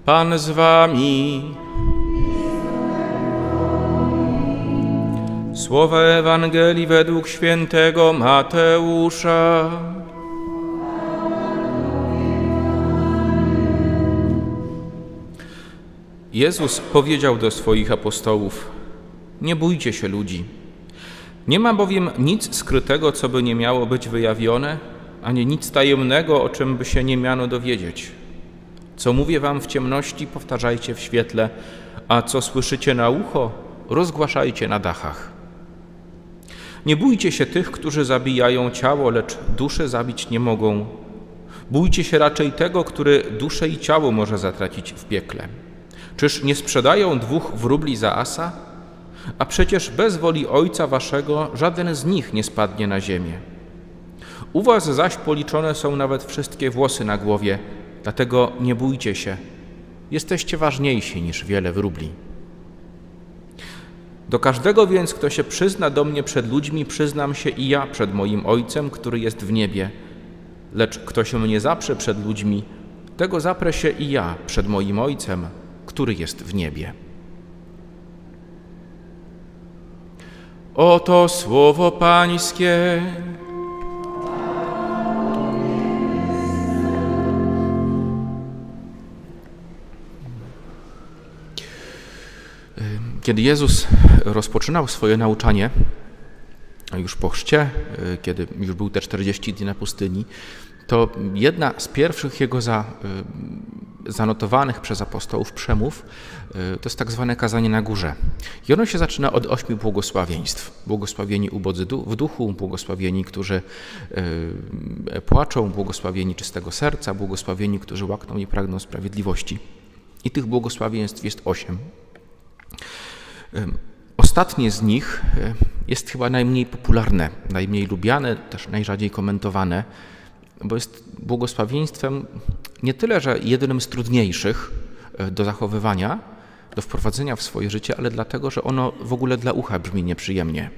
Pan z wami. Słowa Ewangelii według świętego Mateusza. Jezus powiedział do swoich apostołów: nie bójcie się ludzi. Nie ma bowiem nic skrytego, co by nie miało być wyjawione, ani nic tajemnego, o czym by się nie miano dowiedzieć. Co mówię wam w ciemności, powtarzajcie w świetle, a co słyszycie na ucho, rozgłaszajcie na dachach. Nie bójcie się tych, którzy zabijają ciało, lecz duszy zabić nie mogą. Bójcie się raczej tego, który duszę i ciało może zatracić w piekle. Czyż nie sprzedają 2 wróbli za asa? A przecież bez woli Ojca waszego żaden z nich nie spadnie na ziemię. U was zaś policzone są nawet wszystkie włosy na głowie, dlatego nie bójcie się. Jesteście ważniejsi niż wiele wróbli. Do każdego więc, kto się przyzna do mnie przed ludźmi, przyznam się i ja przed moim Ojcem, który jest w niebie. Lecz kto się mnie zaprze przed ludźmi, tego zaprę się i ja przed moim Ojcem, który jest w niebie. Oto słowo Pańskie. Kiedy Jezus rozpoczynał swoje nauczanie, już po chrzcie, kiedy już był te 40 dni na pustyni, to jedna z pierwszych jego zanotowanych przez apostołów przemów to jest tak zwane kazanie na górze. I ono się zaczyna od 8 błogosławieństw. Błogosławieni ubodzy w duchu, błogosławieni, którzy płaczą, błogosławieni czystego serca, błogosławieni, którzy łakną i pragną sprawiedliwości. I tych błogosławieństw jest 8. Ostatnie z nich jest chyba najmniej popularne, najmniej lubiane, też najrzadziej komentowane, bo jest błogosławieństwem nie tyle, że jednym z trudniejszych do zachowywania, do wprowadzenia w swoje życie, ale dlatego, że ono w ogóle dla ucha brzmi nieprzyjemnie.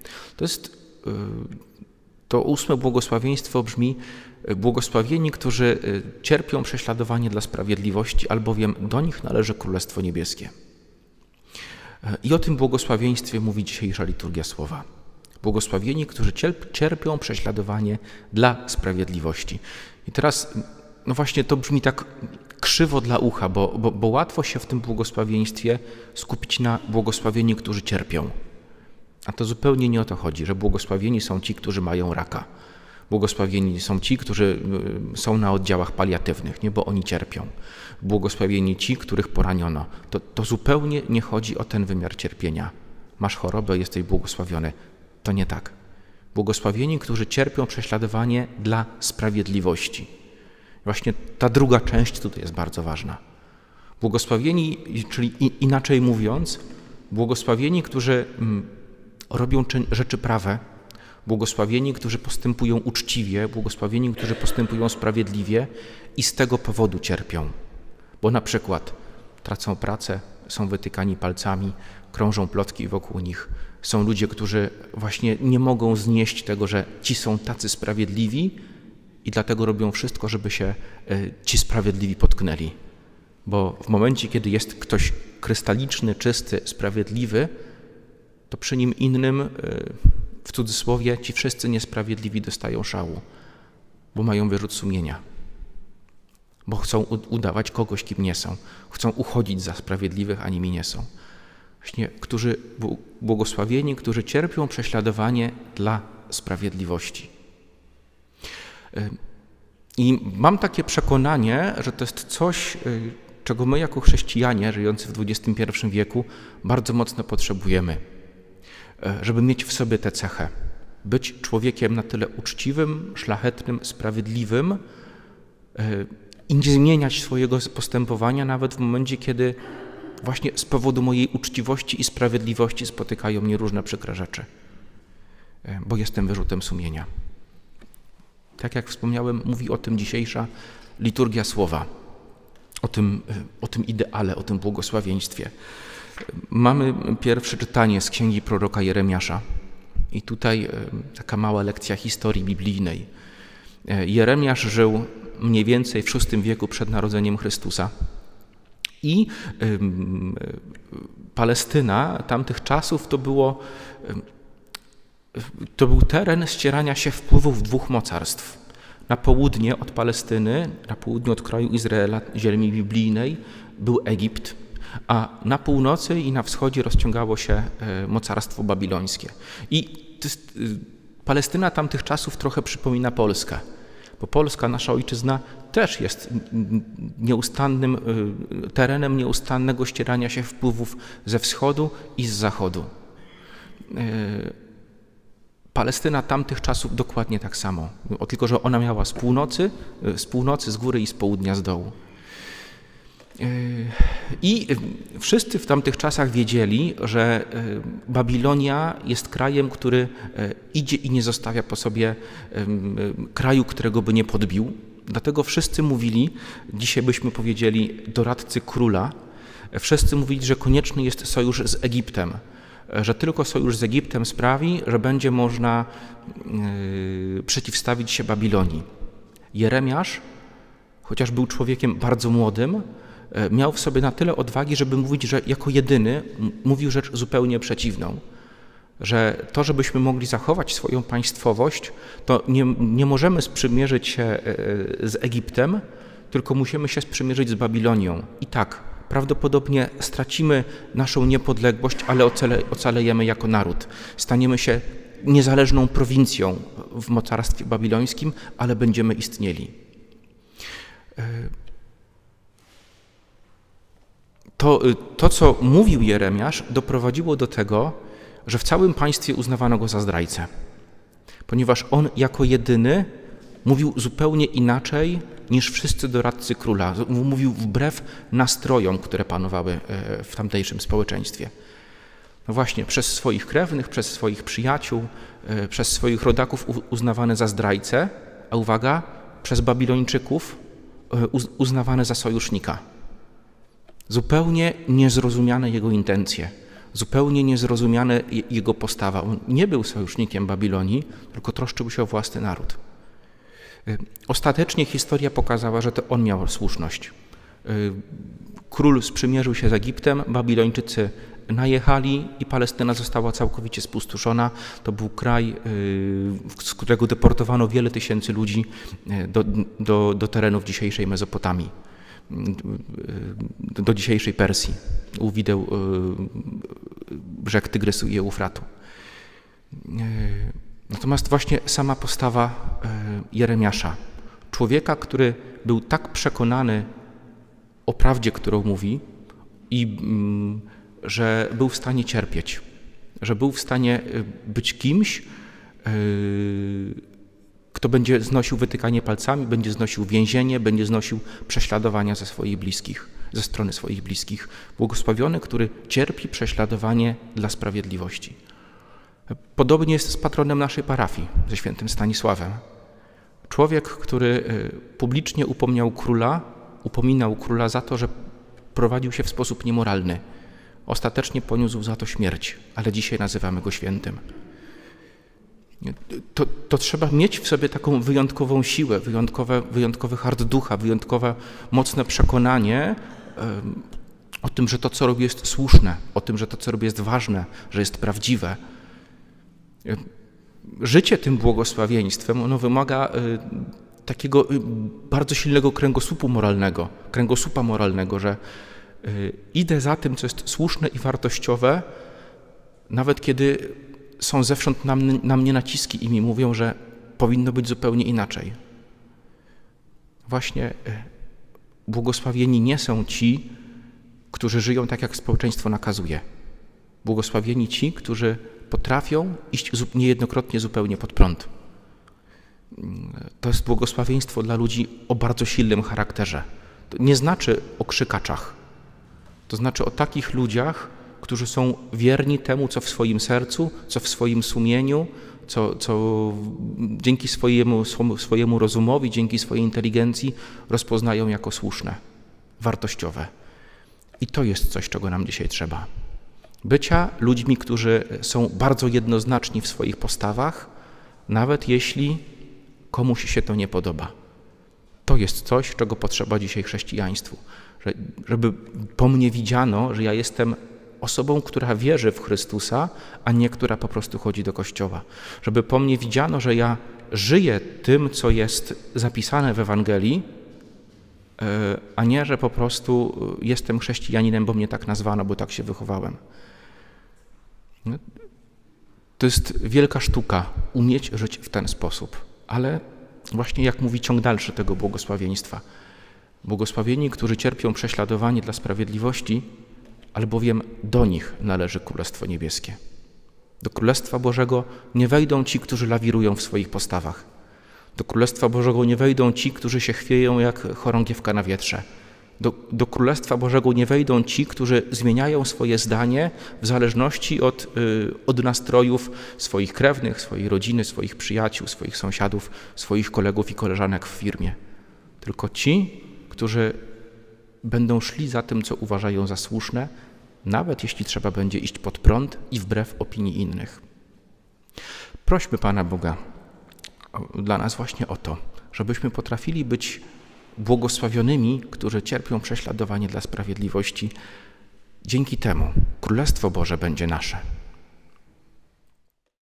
To 8 błogosławieństwo brzmi: błogosławieni, którzy cierpią prześladowanie dla sprawiedliwości, albowiem do nich należy Królestwo Niebieskie. I o tym błogosławieństwie mówi dzisiejsza liturgia słowa. Błogosławieni, którzy cierpią prześladowanie dla sprawiedliwości. I teraz, no właśnie to brzmi tak krzywo dla ucha, bo łatwo się w tym błogosławieństwie skupić na błogosławieni, którzy cierpią. A to zupełnie nie o to chodzi, że błogosławieni są ci, którzy mają raka. Błogosławieni są ci, którzy są na oddziałach paliatywnych, nie, bo oni cierpią. Błogosławieni ci, których poraniono. To zupełnie nie chodzi o ten wymiar cierpienia. Masz chorobę, jesteś błogosławiony. To nie tak. Błogosławieni, którzy cierpią prześladowanie dla sprawiedliwości. Właśnie ta druga część tutaj jest bardzo ważna. Błogosławieni, czyli inaczej mówiąc, błogosławieni, którzy robią rzeczy prawe, błogosławieni, którzy postępują uczciwie, błogosławieni, którzy postępują sprawiedliwie i z tego powodu cierpią. Bo na przykład tracą pracę, są wytykani palcami, krążą plotki wokół nich. Są ludzie, którzy właśnie nie mogą znieść tego, że ci są tacy sprawiedliwi i dlatego robią wszystko, żeby się ci sprawiedliwi potknęli. Bo w momencie, kiedy jest ktoś krystaliczny, czysty, sprawiedliwy, to przy nim innym, w cudzysłowie, ci wszyscy niesprawiedliwi dostają szału, bo mają wyrzut sumienia, bo chcą udawać kogoś, kim nie są, chcą uchodzić za sprawiedliwych, a nimi nie są. Właśnie, błogosławieni, którzy cierpią prześladowanie dla sprawiedliwości. I mam takie przekonanie, że to jest coś, czego my jako chrześcijanie żyjący w XXI wieku bardzo mocno potrzebujemy, żeby mieć w sobie tę cechę. Być człowiekiem na tyle uczciwym, szlachetnym, sprawiedliwym i nie zmieniać swojego postępowania nawet w momencie, kiedy właśnie z powodu mojej uczciwości i sprawiedliwości spotykają mnie różne przykre rzeczy, bo jestem wyrzutem sumienia. Tak jak wspomniałem, mówi o tym dzisiejsza liturgia słowa, o tym ideale, o tym błogosławieństwie. Mamy pierwsze czytanie z księgi proroka Jeremiasza i tutaj taka mała lekcja historii biblijnej. Jeremiasz żył mniej więcej w VI wieku przed narodzeniem Chrystusa I Palestyna tamtych czasów to był teren ścierania się wpływów dwóch mocarstw. Na południe od Palestyny, na południe od kraju Izraela, ziemi biblijnej, był Egipt, a na północy i na wschodzie rozciągało się mocarstwo babilońskie. I Palestyna tamtych czasów trochę przypomina Polskę, bo Polska, nasza ojczyzna, też jest nieustannym terenem nieustannego ścierania się wpływów ze wschodu i z zachodu. Palestyna tamtych czasów dokładnie tak samo, tylko że ona miała z północy, z góry i z południa, z dołu. I wszyscy w tamtych czasach wiedzieli, że Babilonia jest krajem, który idzie i nie zostawia po sobie kraju, którego by nie podbił. Dlatego wszyscy mówili, dzisiaj byśmy powiedzieli doradcy króla, wszyscy mówili, że konieczny jest sojusz z Egiptem, że tylko sojusz z Egiptem sprawi, że będzie można przeciwstawić się Babilonii. Jeremiasz, chociaż był człowiekiem bardzo młodym, miał w sobie na tyle odwagi, żeby mówić, że jako jedyny mówił rzecz zupełnie przeciwną. Że to, żebyśmy mogli zachować swoją państwowość, to nie możemy sprzymierzyć się z Egiptem, tylko musimy się sprzymierzyć z Babilonią. I tak, prawdopodobnie stracimy naszą niepodległość, ale ocalejemy jako naród. Staniemy się niezależną prowincją w mocarstwie babilońskim, ale będziemy istnieli. To, co mówił Jeremiasz, doprowadziło do tego, że w całym państwie uznawano go za zdrajcę, ponieważ on jako jedyny mówił zupełnie inaczej niż wszyscy doradcy króla. Mówił wbrew nastrojom, które panowały w tamtejszym społeczeństwie. No właśnie, przez swoich krewnych, przez swoich przyjaciół, przez swoich rodaków uznawany za zdrajcę, a uwaga, przez Babilończyków uznawany za sojusznika. Zupełnie niezrozumiane jego intencje, zupełnie niezrozumiane jego postawa. On nie był sojusznikiem Babilonii, tylko troszczył się o własny naród. Ostatecznie historia pokazała, że to on miał słuszność. Król sprzymierzył się z Egiptem, Babilończycy najechali i Palestyna została całkowicie spustoszona. To był kraj, z którego deportowano wiele tysięcy ludzi do terenów dzisiejszej Mezopotamii, do dzisiejszej Persji, u wideł brzeg Tygrysu i Eufratu. Natomiast właśnie sama postawa Jeremiasza, człowieka, który był tak przekonany o prawdzie, którą mówi, i że był w stanie cierpieć, że był w stanie być kimś, kto będzie znosił wytykanie palcami, będzie znosił więzienie, będzie znosił prześladowania ze strony swoich bliskich. Błogosławiony, który cierpi prześladowanie dla sprawiedliwości. Podobnie jest z patronem naszej parafii, ze świętym Stanisławem. Człowiek, który publicznie upominał króla za to, że prowadził się w sposób niemoralny. Ostatecznie poniósł za to śmierć, ale dzisiaj nazywamy go świętym. To trzeba mieć w sobie taką wyjątkową siłę, wyjątkowy hart ducha, wyjątkowe mocne przekonanie o tym, że to, co robi, jest słuszne, o tym, że to, co robi, jest ważne, że jest prawdziwe. Życie tym błogosławieństwem, ono wymaga takiego bardzo silnego kręgosłupa moralnego, że idę za tym, co jest słuszne i wartościowe, nawet kiedy są zewsząd na mnie naciski i mi mówią, że powinno być zupełnie inaczej. Właśnie błogosławieni nie są ci, którzy żyją tak, jak społeczeństwo nakazuje. Błogosławieni ci, którzy potrafią iść niejednokrotnie zupełnie pod prąd. To jest błogosławieństwo dla ludzi o bardzo silnym charakterze. To nie znaczy o krzykaczach. To znaczy o takich ludziach, którzy są wierni temu, co w swoim sercu, co w swoim sumieniu, co dzięki swojemu rozumowi, dzięki swojej inteligencji rozpoznają jako słuszne, wartościowe. I to jest coś, czego nam dzisiaj trzeba. Bycia ludźmi, którzy są bardzo jednoznaczni w swoich postawach, nawet jeśli komuś się to nie podoba. to jest coś, czego potrzeba dzisiaj chrześcijaństwu. Żeby po mnie widziano, że ja jestem osobą, która wierzy w Chrystusa, a nie która po prostu chodzi do kościoła. Żeby po mnie widziano, że ja żyję tym, co jest zapisane w Ewangelii, a nie, że po prostu jestem chrześcijaninem, bo mnie tak nazwano, bo tak się wychowałem. To jest wielka sztuka, umieć żyć w ten sposób. Ale właśnie jak mówi ciąg dalszy tego błogosławieństwa. Błogosławieni, którzy cierpią prześladowanie dla sprawiedliwości, albowiem do nich należy Królestwo Niebieskie. Do Królestwa Bożego nie wejdą ci, którzy lawirują w swoich postawach. Do Królestwa Bożego nie wejdą ci, którzy się chwieją jak chorągiewka na wietrze. Do Królestwa Bożego nie wejdą ci, którzy zmieniają swoje zdanie w zależności od nastrojów swoich krewnych, swojej rodziny, swoich przyjaciół, swoich sąsiadów, swoich kolegów i koleżanek w firmie. Tylko ci, którzy będą szli za tym, co uważają za słuszne, nawet jeśli trzeba będzie iść pod prąd i wbrew opinii innych. Prośmy Pana Boga dla nas właśnie o to, żebyśmy potrafili być błogosławionymi, którzy cierpią prześladowanie dla sprawiedliwości. Dzięki temu Królestwo Boże będzie nasze.